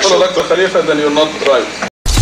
follow like the Khalifa, then you're not right.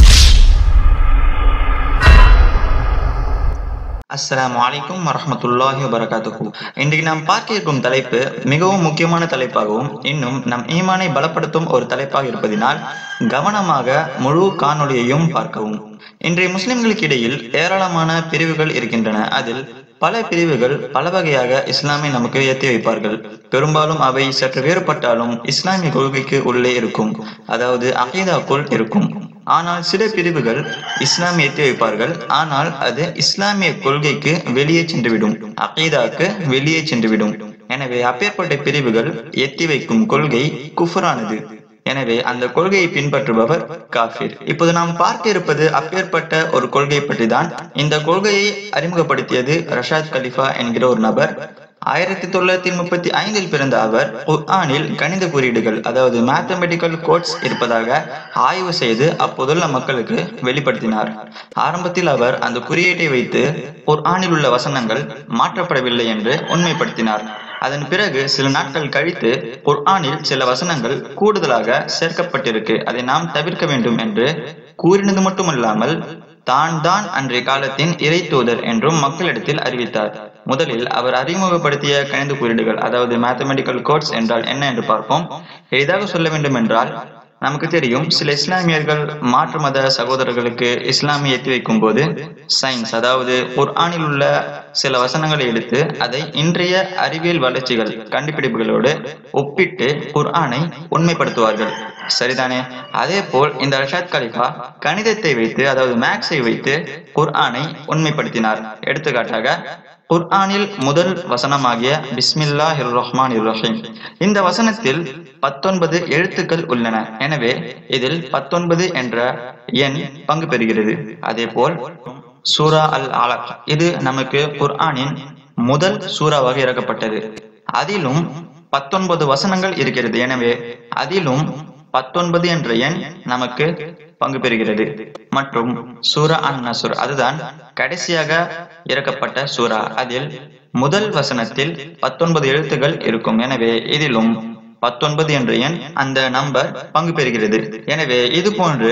அஸ்ஸலாமு அலைக்கும் வரஹ்மத்துல்லாஹி வபரகாத்துஹு. இன்றைக்கு நாம் பார்க்க இருக்கும் தலைப்பு மிகவும் முக்கியமான தலைப்பாகவும் இன்னும் நம் ஈமானை பலப்படுத்தும் ஒரு தலைப்பாக இருப்பதினால் கவனமாக முழு காணொளியையும் பார்க்கவும். இன்றைய முஸ்லிம்களுக்கு இடையில் ஏராளமான பிரிவுகள் இருக்கின்றன. அதில் பல பிரிவுகள் பல வகையாக இஸ்லாமை நமக்கு ஏற்றி வைப்பார்கள். பெரும்பாலும் அவை சற்று வேறுபட்டாலும் இஸ்லாமிய கொள்கைக்கு உள்ளே இருக்கும், அதாவது அகீதாக்குள் இருக்கும். ஆனால் சில பிரிவுகள் இஸ்லாமிய ஏற்றி வைப்பார்கள், ஆனால் அது இஸ்லாமிய கொள்கைக்கு வெளியே சென்றுவிடும், அகீதாக்கு வெளியே சென்றுவிடும். எனவே அப்பேற்பட்ட பிரிவுகள் எத்தி வைக்கும் கொள்கை குஃப்ரானது. எனவே அந்த கொள்கையை பின்பற்றுபவர் காஃபிர். இப்போது நாம் பார்க்க இருப்பது அப்பேற்பட்ட ஒரு கொள்கை பற்றி தான். இந்த கொள்கையை அறிமுகப்படுத்தியது ரஷாத் கலிஃபா என்கிற ஒரு நபர். 1935 பிறந்த அவர் குர்ஆனில் கணித குறியீடுகள், அதாவது மேத்தமெட்டிக்கல் கோட்ஸ் இருப்பதாக ஆய்வு செய்து அப்போதுள்ள மக்களுக்கு வெளிப்படுத்தினார். ஆரம்பத்தில் அவர் அந்த குறியீட்டை வைத்து குர்ஆனில் உள்ள வசனங்கள் மாற்றப்படவில்லை என்று உண்மைப்படுத்தினார். அதன் பிறகு சில நாட்கள் கழித்து குர்ஆனில் சில வசனங்கள் கூடுதலாக சேர்க்கப்பட்டிருக்கு, அதை நாம் தவிர்க்க வேண்டும் என்று கூறினது மட்டுமல்லாமல் தான் அன்றைய காலத்தின் இறை தூதர் என்றும் மக்களிடத்தில் அறிவித்தார். முதலில் அவர் அறிமுகப்படுத்திய கணித குறியீடுகள், அதாவது மேத்தமெட்டிக்கல் கோட்ஸ் என்றால் என்ன என்று பார்ப்போம். எளிதாக சொல்ல வேண்டும் என்றால், நமக்கு தெரியும், சில இஸ்லாமியர்கள் மாற்று மத சகோதரர்களுக்கு இஸ்லாமிய ஏற்றி வைக்கும் போது சயின்ஸ், அதாவது குர்ஆனில் உள்ள சில வசனங்களை எடுத்து அதை இன்றைய அறிவியல் வளர்ச்சிகள் கண்டுபிடிப்புகளோடு ஒப்பிட்டு குர்ஆனை உண்மைப்படுத்துவார்கள். சரிதானே? அதே போல் இந்த ரஷாத் கலிஃபா கணிதத்தை வைத்து, அதாவது மேக்ஸை வைத்து குர்ஆனை உண்மைப்படுத்தினார். எடுத்துக்காட்டாக குர்ஆனில் முதல் வசனமாகிய பிஸ்மில்லாஹிர் ரஹ்மானிர் ரஹீம், இந்த வசனத்தில் 19 எழுத்துக்கள் உள்ளன. எனவே இதில் 19 என்ற எண் பங்கு பெறுகிறது. அதே போல் சூரா அல் அலக், இது நமக்கு குர்ஆனின் முதல் சூறாவாக இறக்கப்பட்டது. அதிலும் 19 வசனங்கள் இருக்கிறது. எனவே அதிலும் 19 என்ற எண் நமக்கு பங்கு பெறுகிறது. மற்றும் சூரா அன் நஸ்ர், அதுதான் கடைசியாக இறக்கப்பட்ட சூரா. அதில் முதல் வசனத்தில் 19 எழுத்துக்கள் இருக்கும். எனவே இதிலும் 19 என்ற எண், அந்த நம்பர் பங்கு பெறுகிறது. எனவே இது போன்று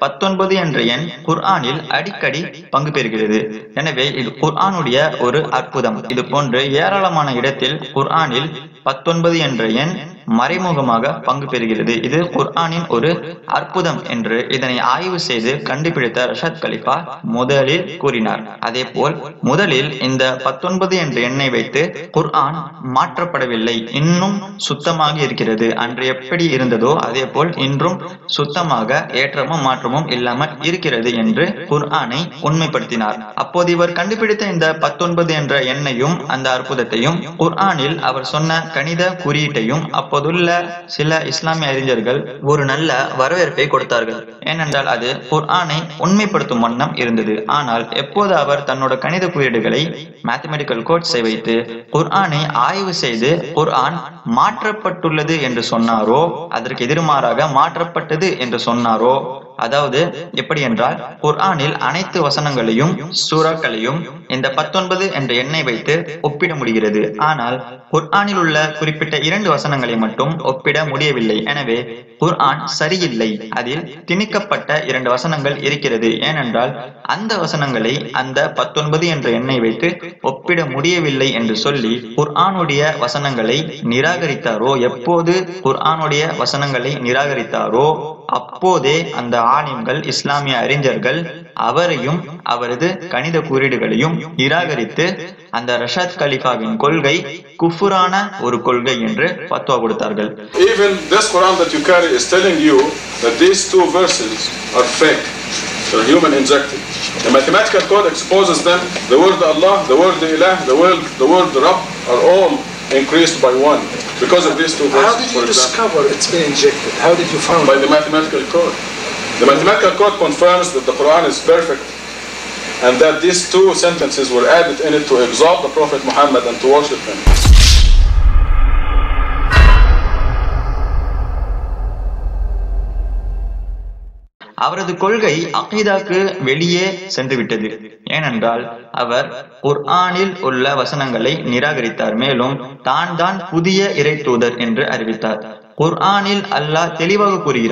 19 என்ற எண் குர்ஆனில் அடிக்கடி பங்கு பெறுகிறது. எனவே இது குர்ஆனுடைய ஒரு அற்புதம். இது போன்று ஏராளமான இடத்தில் குர்ஆனில் 19 என்ற எண் மறைமுகமாக பங்கு பெறுகிறது. இது குர்ஆனின் ஒரு அற்புதம் என்று இதனை ஆய்வு செய்து கண்டுபிடித்த ரஷாத் கலிஃபா முதலில் கூறினார். அதே போல் முதலில் இந்த 19 என்ற எண்ணை வைத்து குர்ஆன் மாற்றப்படவில்லை, இன்னும் சுத்தமாக இருக்கிறது. அன்று எப்படி இருந்ததோ அதே போல் இன்றும் சுத்தமாக ஏற்றமும் மாற்றமும் இல்லாமல் இருக்கிறது என்று குர்ஆனை உண்மைப்படுத்தினார். அப்போது இவர் கண்டுபிடித்த இந்த 19 என்ற எண்ணையும் அந்த அற்புதத்தையும் குர்ஆனில் அவர் சொன்ன கணித குறியீட்டையும் அப்போதுள்ள சில இஸ்லாமிய அறிஞர்கள் ஒரு நல்ல வரவேற்பை கொடுத்தார்கள். ஏனென்றால் அது குர்ஆனை உண்மைப்படுத்தும் வண்ணம் இருந்தது. ஆனால் எப்போது அவர் தன்னோட கணித குறியீடுகளை மேத்தமெட்டிக்கல் கோட்ஸை வைத்து குர்ஆனை ஆய்வு செய்து குர்ஆன் மாற்றப்பட்டுள்ளது என்று சொன்னாரோ, அதற்கு எதிர்மாறாக மாற்றப்பட்டது என்று சொன்னாரோ, அதாவது எப்படி என்றால் குர்ஆனில் அனைத்து வசனங்களையும் சூறாக்களையும் இந்த 19 என்ற எண்ணை வைத்து ஒப்பிட முடிகிறது. ஆனால் குர்ஆனில் உள்ள குறிப்பிட்ட 2 வசனங்களை மட்டும் ஒப்பிட முடியவில்லை. எனவே குர்ஆன் சரியில்லை, அதில் திணிக்கப்பட்ட 2 வசனங்கள் இருக்கிறது. ஏனென்றால் அந்த வசனங்களை அந்த 19 என்ற எண்ணை வைத்து ஒப்பிட முடியவில்லை என்று சொல்லி குர்ஆனுடைய வசனங்களை நிராகரித்தாரோ, எப்போது குர்ஆனுடைய வசனங்களை நிராகரித்தாரோ அப்போதே அந்த ஆலிம்கள், இஸ்லாமிய அறிஞர்கள் அவரையும் அவரது கணித குறியீடுகளையும் நிராகரித்து அந்த ரஷாத் கலிஃபாவின் கொள்கை குஃப்ரான ஒரு கொள்கை என்று ஃபத்வா கொடுத்தார்கள். Even this Quran that you carry is telling you that these 2 verses are fake. They're human injected. The mathematical code exposes them. The word Allah, the word Ilah, the word Rabb are all increased by 1 because of these 2 verses. How did you discover it's been injected? How did you find by the mathematical code? The mathematical code confirms that the Quran is perfect and that these 2 sentences were added in it to exalt the Prophet Muhammad and to worship him. அவரது கொள்கை அகீதாக்கு வெளியே சென்று விட்டது. ஏனென்றால் அவர் குர்ஆனில் உள்ள வசனங்களை நிராகரித்தார். மேலும் தான் புதிய இறை தூதர் என்று அறிவித்தார். குர்ஆனில் அல்லாஹ் தெளிவாக கூறுகிறான்,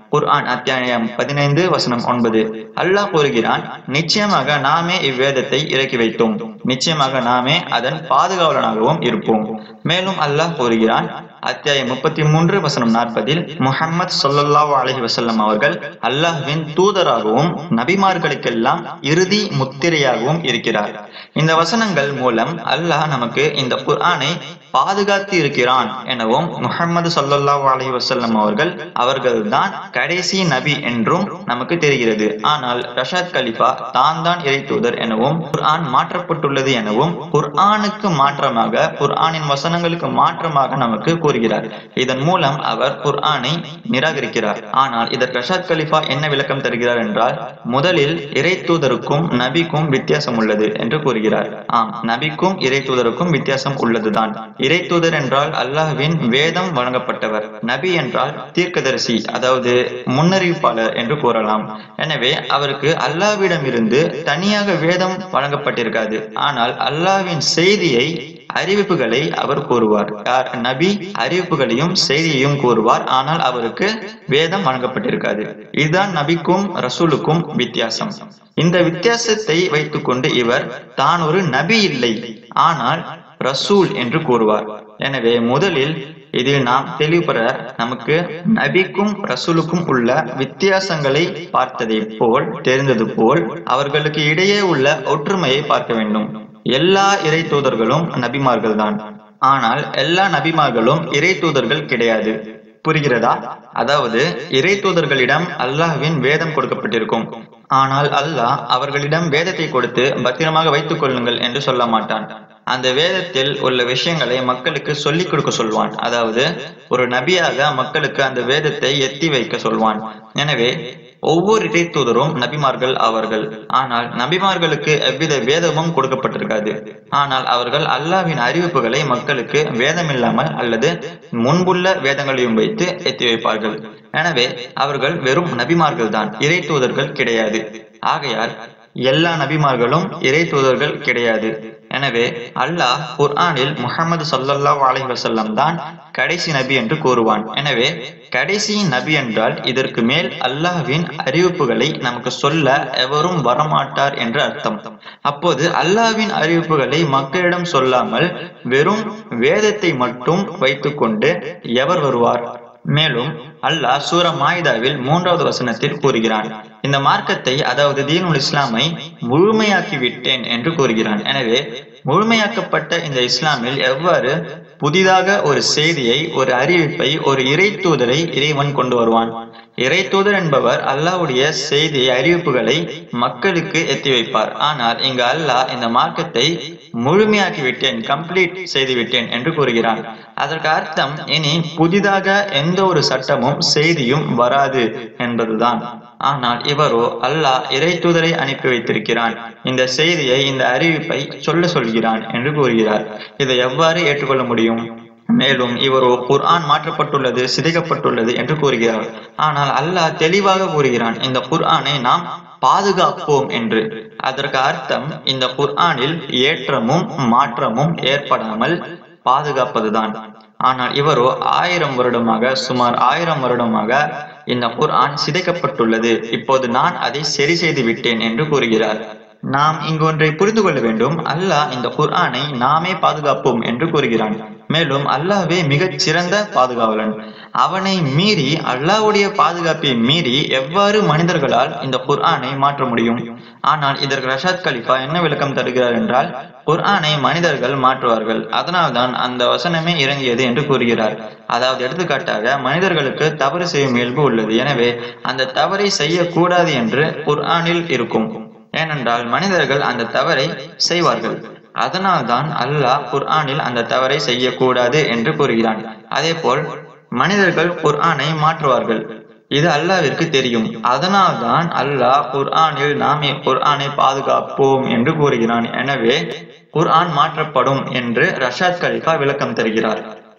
குர்ஆன் அத்தியாயம் 15 வசனம் 9. அல்லாஹ் கூறுகிறான், நிச்சயமாக நாமே இவ்வேதத்தை இறக்கி வைத்தோம், நிச்சயமாக நாமே அதன் பாதுகாவலனாகவும் இருப்போம். மேலும் அல்லாஹ் கூறுகிறான் அத்தியாயம் 33 வசனம் 40, முஹம்மது ஸல்லல்லாஹு அலைஹி வஸல்லம் அவர்கள் அல்லாஹ்வின் தூதராகவும் நபிமார்களுக்கெல்லாம் இறுதி முத்திரையாகவும் இருக்கிறார். இந்த வசனங்கள் மூலம் அல்லாஹ் நமக்கு இந்த குர்ஆனை பாதுகாத்து இருக்கிறான் எனவும், முஹம்மது ஸல்லல்லாஹு அலைஹி வஸல்லம் அவர்கள்தான் கடைசி நபி என்றும் நமக்கு தெரிகிறது. ஆனால் ரஷாத் கலிஃபா தான் இறை தூதர் எனவும், குர்ஆன் மாற்றப்பட்டுள்ளது எனவும், குர்ஆனுக்கு மாற்றமாக, குர்ஆனின் வசனங்களுக்கு மாற்றமாக நமக்கு கூறுகிறார். இதன் மூலம் அவர் குர்ஆனை நிராகரிக்கிறார். ஆனால் இதற்கு ரஷாத் கலிஃபா என்ன விளக்கம் தருகிறார் என்றால், முதலில் இறை தூதருக்கும் நபிக்கும் வித்தியாசம் உள்ளது என்று கூறுகிறார். ஆம், நபிக்கும் இறை தூதருக்கும் வித்தியாசம் உள்ளதுதான். இறை தூதர் என்றால் அல்லாஹ்வின் வேதம் வழங்கப்பட்டவர், நபி என்றால் தீர்க்கதரிசி, அதாவது முன்னறிவிப்பாளர் என்று கூறலாம். எனவே அவருக்கு அல்லாஹ்விடமிருந்து தனியாக வேதம் வழங்கப்பட்டிருக்காது. ஆனால் அல்லாஹ்வின் செய்தியை, அறிவிப்புகளை அவர் கூறுவார். யார்? நபி அறிவிப்புகளையும் செய்தியையும் கூறுவார். ஆனால் அவருக்கு வேதம் வழங்கப்பட்டிருக்காது. இதுதான் நபிக்கும் ரசூலுக்கும் வித்தியாசம். இந்த வித்தியாசத்தை வைத்துக்கொண்டு இவர் தான் ஒரு நபி இல்லை, ஆனால் ரசூல் என்று கூறுவார். எனவே முதலில் இதில் நாம் தெளிவுபெற நமக்கு நபிக்கும் ரசூலுக்கும் உள்ள வித்தியாசங்களை பார்த்ததை போல், தெரிந்தது போல், அவர்களுக்கு இடையே உள்ள ஒற்றுமையை பார்க்க வேண்டும். எல்லா இறை தூதர்களும் நபிமார்கள் தான், ஆனால் எல்லா நபிமார்களும் இறை தூதர்கள் கிடையாது. புரிகிறதா? அதாவது இறை தூதர்களிடம் அல்லாஹ்வின் வேதம் கொடுக்கப்பட்டிருக்கும். ஆனால் அல்லாஹ் அவர்களிடம் வேதத்தை கொடுத்து பத்திரமாக வைத்துக் கொள்ளுங்கள் என்று சொல்ல மாட்டான். அந்த வேதத்தில் உள்ள விஷயங்களை மக்களுக்கு சொல்லிக் கொடுக்க சொல்வான். அதாவது ஒரு நபியாக மக்களுக்கு அந்த வேதத்தை எத்தி வைக்க சொல்வான். எனவே ஒவ்வொரு இறை தூதரும் நபிமார்கள் ஆவார்கள். ஆனால் நபிமார்களுக்கு எவ்வித வேதமும் கொடுக்கப்பட்டிருக்காது. ஆனால் அவர்கள் அல்லாஹ்வின் அறிவிப்புகளை மக்களுக்கு வேதமில்லாமல் அல்லது முன்புள்ள வேதங்களையும் வைத்து எத்தி வைப்பார்கள். எனவே அவர்கள் வெறும் நபிமார்கள் தான், இறை தூதர்கள் கிடையாது. ஆகையால் எல்லா நபிமார்களும் இறை தூதர்கள் கிடையாது. எனவே அல்லாஹ் குர்ஆனில் முஹம்மது ஸல்லல்லாஹு அலைஹி வஸல்லம் தான் கடைசி நபி என்று கூறுவான். எனவே கடைசி நபி என்றால் இதற்கு மேல் அல்லாஹ்வின் அறிவிப்புகளை நமக்கு சொல்ல எவரும் வரமாட்டார் என்று அர்த்தம். அப்போது அல்லாஹ்வின் அறிவிப்புகளை மக்களிடம் சொல்லாமல் வெறும் வேதத்தை மட்டும் வைத்துக்கொண்டு எவர் வருவார்? மேலும் அல்லாஹ் சூரா மாயிதாவில் 3வது வசனத்தில் கூறுகிறான், இந்த மார்க்கத்தை, அதாவது தீனுல் இஸ்லாமை முழுமையாக்கி விட்டேன் என்று கூறுகிறான். எனவே முழுமையாக்கப்பட்ட இந்த இஸ்லாமில் எவ்வாறு புதிதாக ஒரு செய்தியை, ஒரு அறிவிப்பை, ஒரு இறை தூதரை இறைவன் கொண்டு வருவான்? இறை தூதர் என்பவர் அல்லாஹ்வுடைய செய்தி, அறிவிப்புகளை மக்களுக்கு எத்தி வைப்பார். ஆனால் இங்கு அல்லாஹ் இந்த மார்க்கத்தை முழுமையாக்கி விட்டேன், கம்ப்ளீட் செய்து விட்டேன் என்று கூறுகிறான். அதற்கு அர்த்தம் இனி புதிதாக எந்த ஒரு சட்டமும் செய்தியும் வராது என்பதுதான். ஆனால் இவரோ அல்லாஹ் இறை தூதரை அனுப்பி வைத்திருக்கிறான், இந்த செய்தியை, இந்த அறிவிப்பை சொல்கிறான் என்று கூறுகிறார். இதை எவ்வாறு ஏற்றுக்கொள்ள முடியும்? மேலும் இவரோ குர்ஆன் மாற்றப்பட்டுள்ளது, சிதைக்கப்பட்டுள்ளது என்று கூறுகிறார். ஆனால் அல்லாஹ் தெளிவாக கூறுகிறான், இந்த குர்ஆனை நாம் பாதுகாப்போம் என்று. அதற்கு அர்த்தம் இந்த குர்ஆனில் ஏற்றமும் மாற்றமும் ஏற்படாமல் பாதுகாப்பதுதான். ஆனால் இவரோ 1000 வருடமாக, சுமார் 1000 வருடமாக இந்த குர்ஆன் சிதைக்கப்பட்டுள்ளது, இப்போது நான் அதை சரி செய்து விட்டேன் என்று கூறுகிறார். நாம் இங்கு ஒன்றை புரிந்து கொள்ள வேண்டும். அல்லாஹ் இந்த குர்ஆனை நாமே பாதுகாப்போம் என்று கூறுகிறான். மேலும் அல்லாஹ்வே மிகச் சிறந்த பாதுகாவலன். அவனை மீறி, அல்லாஹ்வுடைய பாதுகாப்பை மீறி எவ்வாறு மனிதர்களால் இந்த குர்ஆனை மாற்ற முடியும்? ஆனால் இதற்கு ரஷாத் கலிஃபா என்ன விளக்கம் தருகிறார் என்றால், குர்ஆனை மனிதர்கள் மாற்றுவார்கள், அதனால்தான் அந்த வசனமே இறங்கியது என்று கூறுகிறார். அதாவது எடுத்துக்காட்டாக, மனிதர்களுக்கு தவறு செய்யும் இயல்பு உள்ளது. எனவே அந்த தவறை செய்யக்கூடாது என்று குர்ஆனில் இருக்கும். ஏனென்றால் மனிதர்கள் அந்த தவறை செய்வார்கள். அதனால்தான் அல்லாஹ் குர்ஆனில் அந்த தவறை செய்யக்கூடாது என்று கூறுகிறான். அதே போல் மனிதர்கள் குர்ஆனை மாற்றுவார்கள். இது அல்லாஹ்விற்கு தெரியும். அதனால்தான் அல்லாஹ் குர்ஆனில் நாமே குர்ஆனை பாதுகாப்போம் என்று கூறுகிறான். எனவே குர்ஆன் மாற்றப்படும் என்று ரஷாத் கலிஃபா விளக்கம் தருகிறார்.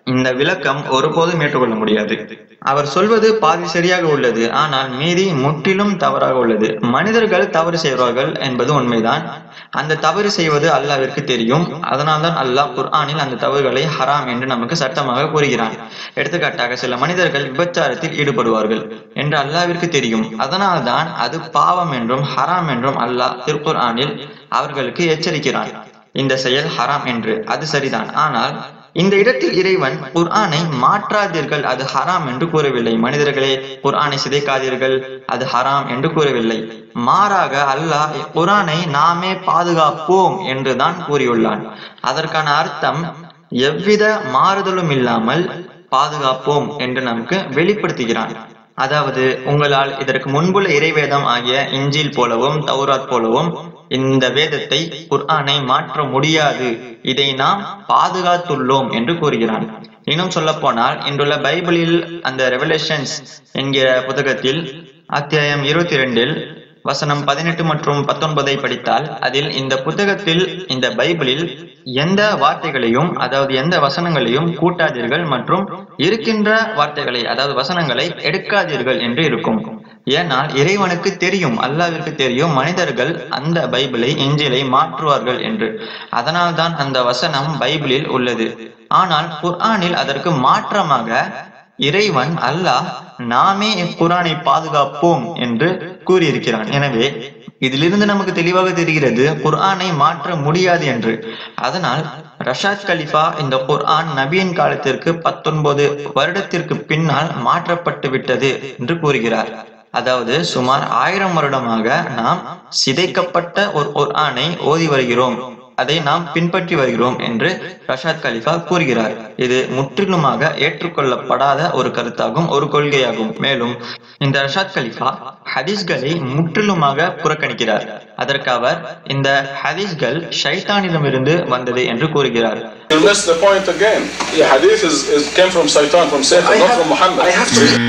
இந்த விளக்கம் ஒருபோதும் ஏற்றுக்கொள்ள முடியாது. அவர் சொல்வது பாதி சரியாக உள்ளது, ஆனால் மீதி முற்றிலும் தவறாக உள்ளது. மனிதர்கள் தவறு செய்வார்கள் என்பது உண்மைதான். அந்த தவறு செய்வது அல்லாஹ்விற்கு தெரியும். அதனால்தான் அல்லாஹ் குர்ஆனில் அந்த தவறுகளை ஹராம் என்று நமக்கு சட்டமாக கூறுகிறான். எடுத்துக்காட்டாக, சில மனிதர்கள் விபச்சாரத்தில் ஈடுபடுவார்கள் என்று அல்லாஹ்விற்கு தெரியும். அதனால்தான் அது பாவம் என்றும் ஹராம் என்றும் அல்லாஹ் திருக்குர்ஆனில் அவர்களுக்கு எச்சரிக்கிறான். இந்த செயல் ஹராம் என்று. அது சரிதான். ஆனால் இந்த இடத்தில் இறைவன் குர்ஆனை மாற்றாதீர்கள், அது ஹராம் என்று கூறவில்லை. மனிதர்களே, குர்ஆனை சிதைக்காதீர்கள், அது ஹராம் என்று கூறவில்லை. மாறாக அல்லாஹ் குர்ஆனை நாமே பாதுகாப்போம் என்றுதான் கூறியுள்ளான். அதற்கான அர்த்தம் எவ்வித மாறுதலும் இல்லாமல் பாதுகாப்போம் என்று நமக்கு வெளிப்படுத்துகிறான். அதாவது, உங்களால் இதற்கு முன்புள்ள இறைவேதம் ஆகிய இஞ்சில் போலவும் தௌராத் போலவும் இந்த வேதத்தை குர்ஆனை மாற்ற முடியாது, இதை நாம் பாதுகாத்துள்ளோம் என்று கூறுகிறான். இன்னும் சொல்ல போனால், இன்றுள்ள பைபிளில் அந்த ரெவலேஷன்ஸ் என்கிற புத்தகத்தில் அத்தியாயம் 22 வசனம் 18 மற்றும் 19 படித்தால், அதில் இந்த புத்தகத்தில், இந்த பைபிளில் எந்த வார்த்தைகளையும், அதாவது எந்த வசனங்களையும் கூட்டாதீர்கள் மற்றும் இருக்கின்ற வார்த்தைகளை, அதாவது வசனங்களை எடுக்காதீர்கள் என்று இருக்கும். ஏனால் இறைவனுக்கு தெரியும், அல்லாஹ்விற்கு தெரியும், மனிதர்கள் அந்த பைபிளை, இஞ்சிலை மாற்றுவார்கள் என்று. அதனால்தான் அந்த வசனம் பைபிளில் உள்ளது. ஆனால் குர்ஆனில் அதற்கு மாற்றமாக இறைவன் அல்லாஹ் நாமே குர்ஆனை பாதுகாப்போம் என்று கூறியிருக்கிறான். எனவே இதிலிருந்து நமக்கு தெளிவாக தெரிகிறது குர்ஆனை மாற்ற முடியாது என்று. அதனால் ரஷாத் கலிஃபா இந்த குர்ஆன் நபியின் காலத்திற்கு 19 வருடத்திற்கு பின்னால் மாற்றப்பட்டு விட்டது என்று கூறுகிறார். அதாவது சுமார் 1000 வருடமாக நாம் சிதைக்கப்பட்ட ஒரு குர்ஆனை ஓதி வருகிறோம், அதை நாம் பின்பற்றி வருகிறோம் என்று ரஷாத் கலிஃபா கூறுகிறார். இது முற்றிலுமாக ஏற்றுக்கொள்ளப்படாத ஒரு கருத்தாகும், ஒரு கொள்கையாகும். மேலும் இந்த ரஷாத் கலிஃபா ஹதீஸ்களை முற்றிலுமாக புறக்கணிக்கிறார். அதற்கு அவர் இந்த ஹதீஸ்கள் ஷைத்தானிடமிருந்து வந்தது என்று கூறுகிறார். You missed the point again. The hadith came from Satan, from Satan, not from Muhammad.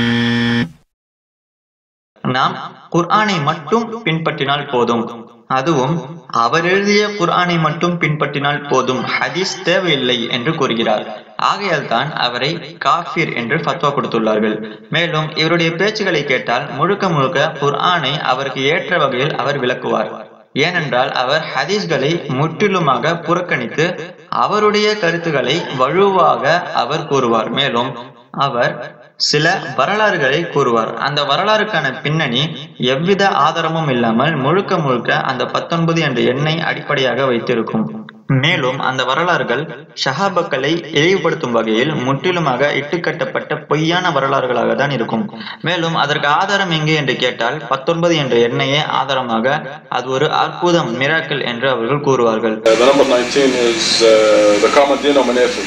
நாம் குர்ஆனை மட்டும் பின்பற்றினால் போதும், அதுவும் அவர் எழுதிய குர்ஆனை மட்டும் பின்பற்றினால் போதும், ஹதீஸ் தேவையில்லை என்று கூறுகிறார். ஆகையால் தான் அவரை காஃபிர் என்று ஃபத்வா கொடுத்துள்ளார்கள். மேலும் இவருடைய பேச்சுகளை கேட்டால் முழுக்க முழுக்க குர்ஆனை அவருக்கு ஏற்ற வகையில் அவர் விளக்குவார். ஏனென்றால் அவர் ஹதீஸ்களை முற்றிலுமாக புறக்கணித்து அவருடைய கருத்துக்களை வலுவாக அவர் கூறுவார். மேலும் அவர் சில வரலாறுகளை கூறுவார். அந்த வரலாறுக்கான பின்னணி எவ்வித ஆதாரமும் இல்லாமல் முழுக்க முழுக்க அந்த 19 என்ற எண்ணை அடிப்படையாக வைத்திருக்கும். மேலும் அந்த வரலாறுகள் ஷஹாபாக்களை இழிவுபடுத்தும் வகையில் முற்றிலுமாக இட்டுக்கட்டப்பட்ட பொய்யான வரலாறுகளாக தான் இருக்கும். மேலும் அதற்கு ஆதாரம் எங்கே என்று கேட்டால் 19 என்ற எண்ணையே ஆதாரமாக அது ஒரு அற்புதம், மிராக்கிள் என்று அவர்கள் கூறுவார்கள். The number 19 is the common denominator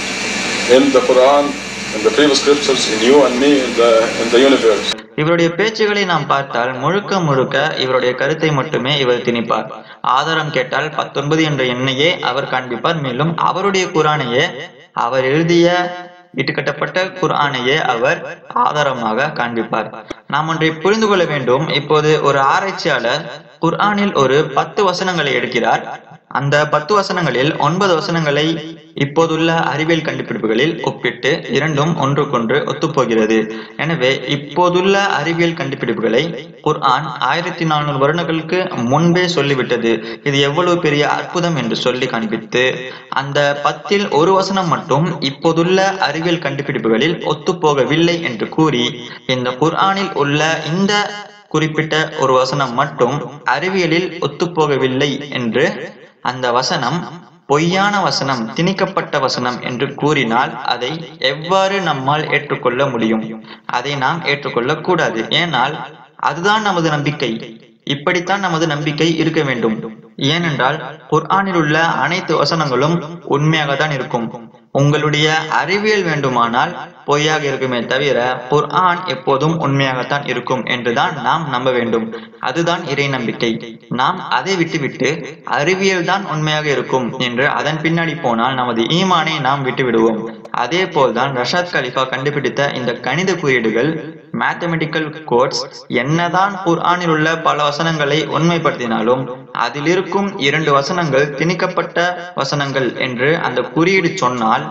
in the Quran, in the previous scriptures, in you and me, in the universe. இவருடைய பேச்சுகளை நாம் பார்த்தால் முழுக்க முழுக்க இவருடைய கருத்தை மட்டுமே இவர் திணிப்பார். ஆதாரம் கேட்டால் 19 என்ற எண்ணையே அவர் காண்பிப்பார். மேலும் அவருடைய குர்ஆனையே, அவர் எழுதிய இட்டுக்கட்டப்பட்ட குர்ஆனையே அவர் ஆதாரமாக காண்பிப்பார். நாம் ஒன்றை புரிந்து கொள்ள வேண்டும். இப்போது ஒரு ஆராய்ச்சியாளர் குர்ஆனில் ஒரு 10 வசனங்களை எடுக்கிறார். அந்த 10 வசனங்களில் 9 வசனங்களை இப்போதுள்ள அறிவியல் கண்டுபிடிப்புகளில் ஒப்பிட்டு இரண்டும் ஒன்றுக்கொன்று ஒத்துப்போகிறது. எனவே இப்போதுள்ள அறிவியல் கண்டுபிடிப்புகளை குர்ஆன் 1400 வருடங்களுக்கு முன்பே சொல்லிவிட்டது. இது எவ்வளவு பெரிய அற்புதம் என்று சொல்லி காண்பித்து அந்த 10ல் ஒரு வசனம் மட்டும் இப்போதுள்ள அறிவியல் கண்டுபிடிப்புகளில் ஒத்துப்போகவில்லை என்று கூறி, இந்த குர்ஆனில் உள்ள இந்த குறிப்பிட்ட ஒரு வசனம் மட்டும் அறிவியலில் ஒத்துப்போகவில்லை என்று, அந்த வசனம் பொய்யான வசனம், திணிக்கப்பட்ட வசனம் என்று கூறினால் அதை எவ்வாறு நம்மால் ஏற்றுக்கொள்ள முடியும்? அதை நாம் ஏற்றுக்கொள்ள கூடாது. ஏனால் அதுதான் நமது நம்பிக்கை. இப்படித்தான் நமது நம்பிக்கை இருக்க வேண்டும். ஏனென்றால் குர்ஆனில் உள்ள அனைத்து வசனங்களும் உண்மையாகத்தான் இருக்கும். உங்களுடைய அறிவியல் வேண்டுமானால் பொய்யாக இருக்குமே தவிர குர்ஆன் எப்போதும் உண்மையாகத்தான் இருக்கும் என்றுதான் நாம் நம்ப வேண்டும். அதுதான் இறை நம்பிக்கை. நாம் அதை விட்டுவிட்டு அறிவியல் தான் உண்மையாக இருக்கும் என்று அதன் பின்னாடி போனால் நமது ஈமானை நாம் விட்டுவிடுவோம். அதே போல்தான் ரஷாத் கலிஃபா கண்டுபிடித்த இந்த கணித குறியீடுகள், மேத்தமெட்டிக்கல் கோட்ஸ், என்னதான் குர்ஆனில் உள்ள பல வசனங்களை உண்மைப்படுத்தினாலும் அதில் இருக்கும் 2 வசனங்கள் திணிக்கப்பட்ட வசனங்கள் என்று அந்த குறியீடு சொன்னால்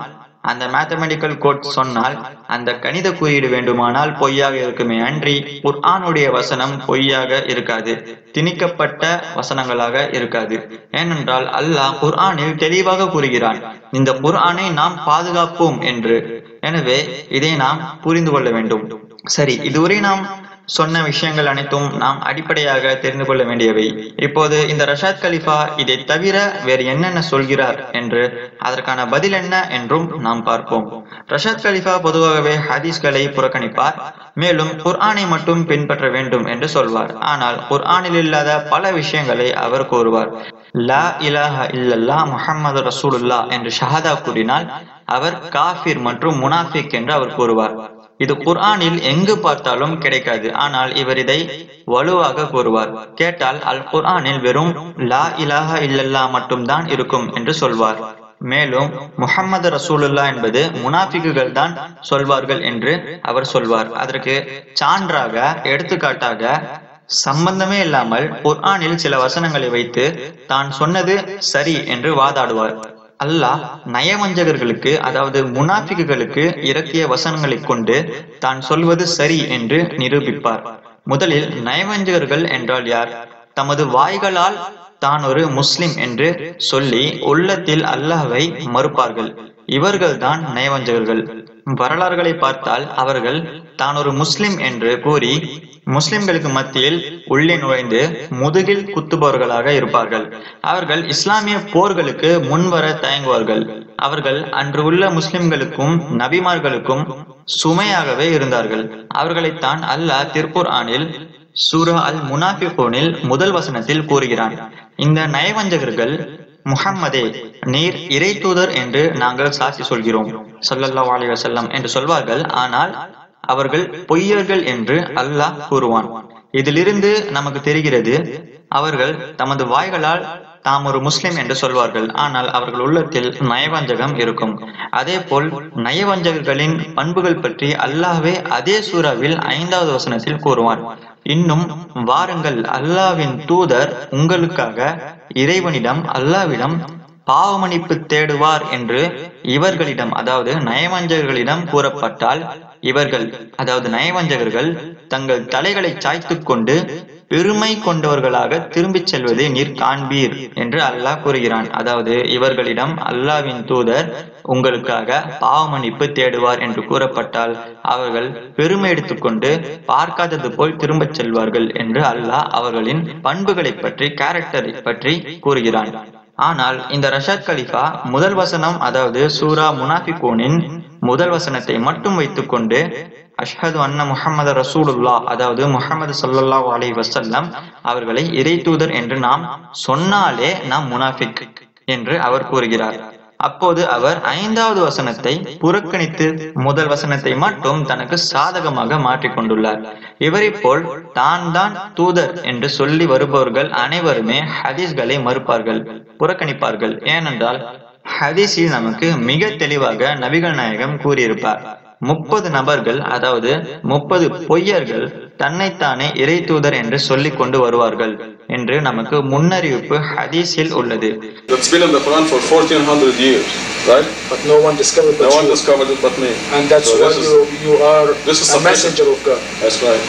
அந்த மேத்தமெட்டிக்கல் கோட் சொன்னால் அந்த கணித குறியீடு வேண்டுமானால் பொய்யாக இருக்குமே அன்றி குர்ஆனுடைய வசனம் பொய்யாக இருக்காது, திணிக்கப்பட்ட வசனங்களாக இருக்காது. ஏனென்றால் அல்லாஹ் குர்ஆனில் தெளிவாக கூறுகிறான், இந்த குர்ஆனை நாம் பாதுகாப்போம் என்று. எனவே இதை நாம் புரிந்து கொள்ள வேண்டும். சரி, இதுவரை நாம் சொன்ன விஷயங்கள் அனைத்தும் நாம் அடிப்படையாக தெரிந்து கொள்ள வேண்டியவை. இப்போது இந்த ரஷாத் கலிஃபா இதை தவிர வேறு என்னென்ன சொல்கிறார் என்று, அதற்கான பதில் என்ன என்றும் நாம் பார்ப்போம். ரஷாத் கலிஃபா பொதுவாகவே ஹதீஸ்களை புறக்கணிப்பார், மேலும் குர்ஆனை மட்டும் பின்பற்ற வேண்டும் என்று சொல்வார். ஆனால் குர்ஆனில் இல்லாத பல விஷயங்களை அவர் கூறுவார். லா இலாஹ இல்லல்லா முஹம்மது ரசூலுல்லா என்று ஷஹாதா கூறினால் அவர் காஃபிர் மற்றும் முனாஃபிக் என்று அவர் கூறுவார். இது குர்ஆனில் எங்கு பார்த்தாலும் கிடைக்காது. ஆனால் இவர் இதை வலுவாக கூறுவார். கேட்டால் அல் குர்ஆனில் வெறும் லா இலாஹ இல்லல்லா மட்டும்தான் இருக்கும் என்று சொல்வார். மேலும் முஹம்மது ரசூலுல்லா என்பது முனாஃபிக்குகள் தான் சொல்வார்கள் என்று அவர் சொல்வார். அதற்கு சான்றாக, எடுத்துக்காட்டாக, சம்பந்தமே இல்லாமல் குர்ஆனில் சில வசனங்களை வைத்து தான் சொன்னது சரி என்று வாதாடுவார். அல்லாஹ் நயவஞ்சகர்களுக்கு, அதாவது முனாஃபிக்குகளுக்கு இறக்கிய வசனங்களை கொண்டு தான் சொல்வது சரி என்று நிரூபிப்பார். முதலில் நயவஞ்சகர்கள் என்றால் யார்? தமது வாய்களால் தான் ஒரு முஸ்லிம் என்று சொல்லி உள்ளத்தில் அல்லாஹ்வை மறுப்பார்கள். இவர்கள்தான் நயவஞ்சகர்கள். வரலாறுகளை பார்த்தால் அவர்கள் தான் ஒரு முஸ்லிம் என்று கூறி முஸ்லிம்களுக்கு மத்தியில் உள்ளே நுழைந்து முதுகில் குத்துபவர்களாக இருப்பார்கள். அவர்கள் இஸ்லாமிய போர்களுக்கு முன்வர தயங்குவார்கள். அவர்கள் அன்று உள்ள முஸ்லிம்களுக்கும் நபிமார்களுக்கும் சுமையாகவே இருந்தார்கள். அவர்களைத்தான் அல்லாஹ் திருக்குர்ஆனில் சூரா அல் முனாஃபிகூனில் முதல் வசனத்தில் கூறுகிறான். இந்த நயவஞ்சகர்கள், முஹம்மதே, நீர் இறை தூதர் என்று நாங்கள் சாட்சி சொல்கிறோம் ஸல்லல்லாஹு அலைஹி வஸல்லம் என்று சொல்வார்கள். ஆனால் அவர்கள் பொய்யர்கள் என்று அல்லாஹ் கூறுவான். இதிலிருந்து நமக்கு தெரிகிறது, அவர்கள் தமது வாய்களால் தாம் ஒரு முஸ்லிம் என்று சொல்வார்கள். ஆனால் அவர்கள் உள்ளத்தில் நயவஞ்சகம் இருக்கும். அதே போல் நயவஞ்சகர்களின் பண்புகள் பற்றி அல்லாஹ்வே அதே சூறாவில் 5வது வசனத்தில் கூறுவான். இன்னும் வாருங்கள், அல்லாஹ்வின் தூதர் உங்களுக்காக இறைவனிடம், அல்லாஹ்விடம் பாவமன்னிப்பு தேடுவார் என்று இவர்களிடம், அதாவது நயவஞ்சகர்களிடம் கூறப்பட்டால், இவர்கள், அதாவது நயவஞ்சகர்கள், தங்கள் தலைகளை சாய்த்துக் கொண்டு பெருமை கொண்டவர்களாக திரும்பிச் செல்வதை நீர் காண்பீர் என்று அல்லாஹ் கூறுகிறான். அதாவது இவர்களிடம் அல்லாஹ்வின் தூதர் உங்களுக்காக பாவமன்னிப்பு தேடுவார் என்று கூறப்பட்டால் அவர்கள் பெருமை எடுத்துக்கொண்டு பார்க்காதது போல் திரும்பச் செல்வார்கள் என்று அல்லாஹ் அவர்களின் பண்புகளை பற்றி, கேரக்டரை பற்றி கூறுகிறான். ஆனால் இந்த ரஷாத் கலிஃபா முதல் வசனம், அதாவது சூரா முனாஃபிகூனின் முதல் வசனத்தை மட்டும் வைத்துக் கொண்டு அஷ்ஹது அன்ன முஹம்மது ரசூலுல்லாஹ், அதாவது முஹம்மது ஸல்லல்லாஹு அலைஹி வஸல்லம் அவர்களை இறை தூதர் என்று நாம் சொன்னாலே நாம் முனாஃபிக் என்று அவர் கூறுகிறார். அப்போது அவர் 5வது வசனத்தை புறக்கணித்து முதல் வசனத்தை மட்டும் தனக்கு சாதகமாக மாற்றிக் கொண்டுள்ளார். இவரை போல் தான் தூதர் என்று சொல்லி வருபவர்கள் அனைவருமே ஹதீஸ்களை மறுப்பார்கள், புறக்கணிப்பார்கள். ஏனென்றால் ஹதீஸில் நமக்கு மிக தெளிவாக நபிகள் நாயகம் கூறியிருப்பார், 30 நபர்கள், அதாவது 30 பொய்யர்கள் தன்னைத்தானே இறை தூதர் என்று சொல்லிக் கொண்டு வருவார்கள் என்று நமக்கு முன்னறிவிப்பு ஹதீஸில் உள்ளது. That's been in the Quran for 1400 years, right? But no one discovered it. No one discovered it but me. And that's So why you are a messenger of God. That's right.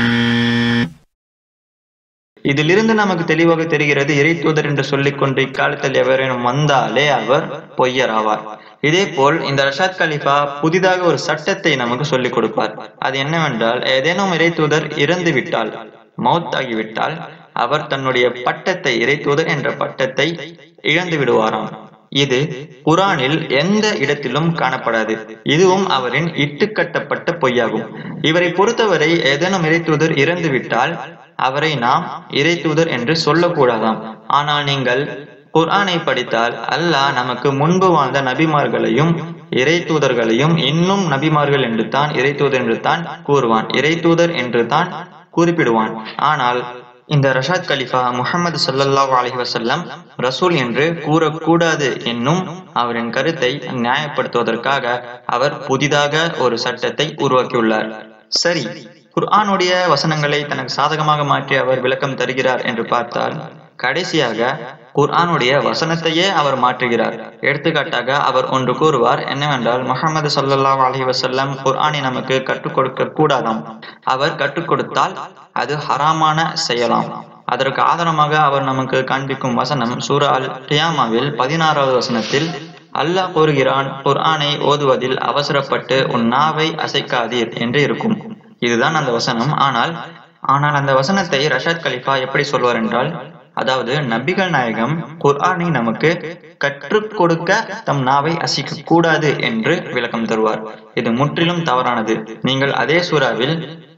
இதிலிருந்து நமக்கு தெளிவாக தெரிகிறது, இறை தூதர் என்று சொல்லிக் கொண்டு இக்காலத்தில் எவரேனும் வந்தாலே அவர் பொய்யர் ஆவார். இதே போல் இந்த ரஷாத் கலிஃபா புதிதாக ஒரு சட்டத்தை நமக்கு சொல்லிக் கொடுப்பார். அது என்னவென்றால், ஏதேனும் இறை தூதர் இறந்து விட்டால், மௌத் ஆகிவிட்டால், அவர் தன்னுடைய பட்டத்தை, இறை தூதர் என்ற பட்டத்தை இழந்து விடுவாராம். இது குர்ஆனில் எந்த இடத்திலும் காணப்படாது. இதுவும் அவரின் இட்டுக்கட்டப்பட்ட பொய்யாகும். இவரை பொறுத்தவரை ஏதேனும் இறை தூதர் இறந்து விட்டால் அவரை நாம் இறை தூதர் என்று சொல்லக்கூடாதாம். ஆனால் நீங்கள் குர்ஆனை படித்தால் அல்லாஹ் நமக்கு முன்பு வாழ்ந்த நபிமார்களையும் இறை தூதர்களையும் இன்னும் நபிமார்கள் என்று தான், இறை தூதர் என்று தான் கூறுவான், இறை தூதர் என்று தான் குறிப்பிடுவான். ஆனால் இந்த ரஷாத் கலிஃபா முஹம்மது ஸல்லல்லாஹு அலைஹி வஸல்லம் ரசூல் என்று கூறக்கூடாது என்னும் அவரின் கருத்தை நியாயப்படுத்துவதற்காக அவர் புதிதாக ஒரு சட்டத்தை உருவாக்கியுள்ளார். சரி, குர்ஆனுடைய வசனங்களை தனக்கு சாதகமாக மாற்றி அவர் விளக்கம் தருகிறார் என்று பார்த்தால், கடைசியாக குர்ஆனுடைய வசனத்தையே அவர் மாற்றுகிறார். எடுத்துக்காட்டாக அவர் ஒன்று கூறுவார் என்னவென்றால், முஹம்மது ஸல்லல்லாஹு அலைஹி வஸல்லம் குர்ஆனை நமக்கு கற்றுக் கொடுக்க கூடாதாம். அவர் கற்றுக் கொடுத்தால் அது ஹராமான செயலாம். அதற்கு ஆதாரமாக அவர் நமக்கு காண்பிக்கும் வசனம் சூரா அல் கியாமாவில் 16வது வசனத்தில் அல்லாஹ் கூறுகிறான், குர்ஆனை ஓதுவதில் அவசரப்பட்டு உன் நாவை அசைக்காதீர் என்று இருக்கும். இதுதான் அந்த வசனம். ஆனால் அந்த வசனத்தை ரஷாத் கலிஃபா எப்படி சொல்வார் என்றால், அதாவது நபிகள் நாயகம் குர்ஆனை நமக்கு கற்றுக் கொடுக்க தம் நாவை அசைக்க கூடாது என்று விளக்கம் தருவார். இது முற்றிலும் தவறானது. நீங்கள் அதே சூறாவில்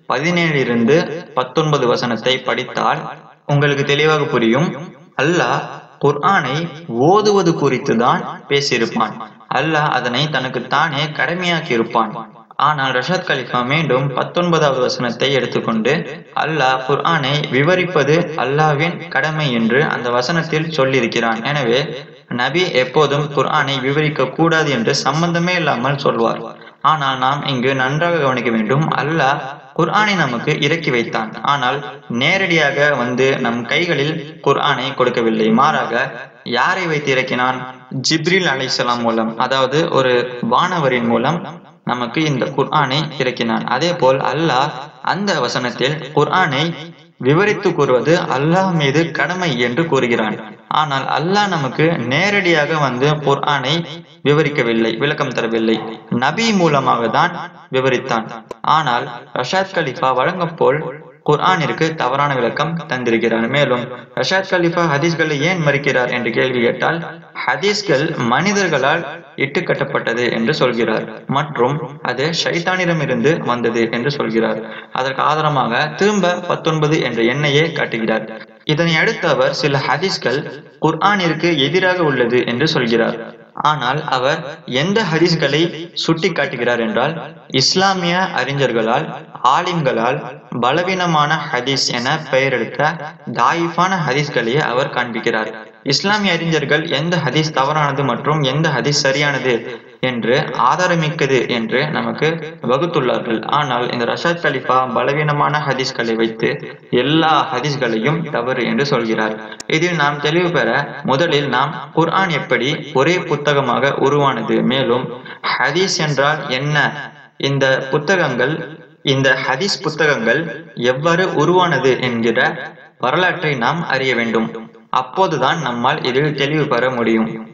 17 - 19 வசனத்தை படித்தால் உங்களுக்கு தெளிவாக புரியும். அல்லாஹ் குர்ஆனை ஓதுவது குறித்து தான் பேசியிருப்பான். அல்லாஹ் அதனை தனக்கு தானே கடமையாக்கி இருப்பான். ஆனால் ரஷாத் கலிஃபா மீண்டும் 19வது வசனத்தை எடுத்துக்கொண்டு அல்லாஹ் குர்ஆனை விவரிப்பது அல்லாஹ்வின் கடமை என்று அந்த வசனத்தில் சொல்லியிருக்கிறான். எனவே நபி எப்போதும் குர்ஆனை விவரிக்க கூடாது என்று சம்பந்தமே இல்லாமல் சொல்வார். ஆனால் நாம் இங்கு நன்றாக கவனிக்க வேண்டும். அல்லாஹ் குர்ஆனை நமக்கு இறக்கி வைத்தான். ஆனால் நேரடியாக வந்து நம் கைகளில் குர்ஆனை கொடுக்கவில்லை. மாறாக யாரை வைத்து இறக்கினான்? ஜிப்ரீல் அலைஹிஸ்ஸலாம் மூலம், அதாவது ஒரு வானவரின் மூலம் நமக்கு இந்த குர்ஆனை இறக்கினான். அதே போல் அல்லாஹ் அந்த வசனத்தில் குர்ஆனை விவரித்து கூறுவது அல்லாஹ் மீது கடமை என்று கூறுகிறான். ஆனால் அல்லாஹ் நமக்கு நேரடியாக வந்து குர்ஆனை விவரிக்கவில்லை, விளக்கம் தரவில்லை. நபி மூலமாக தான் விவரித்தான். ஆனால் ரஷாத் கலிஃபா வழங்கும் போல் குர்ஆனிற்கு தவறான விளக்கம் தந்திருக்கிறார். மேலும் ரஷாத் கலிஃபா ஹதீஸ்களை ஏன் மறுக்கிறார் என்று கேள்வி கேட்டால், ஹதீஸ்கள் மனிதர்களால் இட்டுக்கட்டப்பட்டது என்று சொல்கிறார் மற்றும் அது ஷைத்தானிடமிருந்து வந்தது என்று சொல்கிறார். அதற்கு ஆதாரமாக திரும்ப 19 என்ற எண்ணையே காட்டுகிறார். இதனை அடுத்து அவர் சில ஹதீஸ்கள் குர்ஆனிற்கு எதிராக உள்ளது என்று சொல்கிறார். ஆனால் அவர் எந்த ஹதீஸ்களை சுட்டி காட்டுகிறார் என்றால், இஸ்லாமிய அறிஞர்களால் ஆலிம்களால் பலவீனமான ஹதீஸ் என பெயரெடுத்த தாயிஃபான ஹதீஸ்களையே அவர் காண்பிக்கிறார். இஸ்லாமிய அறிஞர்கள் எந்த ஹதீஸ் தவறானது மற்றும் எந்த ஹதீஸ் சரியானது என்று ஆதாரமிக்கது என்று நமக்கு வகுத்துள்ளார்கள். ஆனால் இந்த ரஷாத் கலிஃபா பலவீனமான ஹதீஸ்களை வைத்து எல்லா ஹதீஸ்களையும் தவறு என்று சொல்கிறார். இதில் நாம் தெளிவு பெற முதலில் நாம் குர்ஆன் எப்படி ஒரே புத்தகமாக உருவானது, மேலும் ஹதீஸ் என்றால் என்ன, இந்த ஹதீஸ் புத்தகங்கள் எவ்வாறு உருவானது என்கிற வரலாற்றை நாம் அறிய வேண்டும். அப்போதுதான் நம்மால் இதில் தெளிவு பெற முடியும்.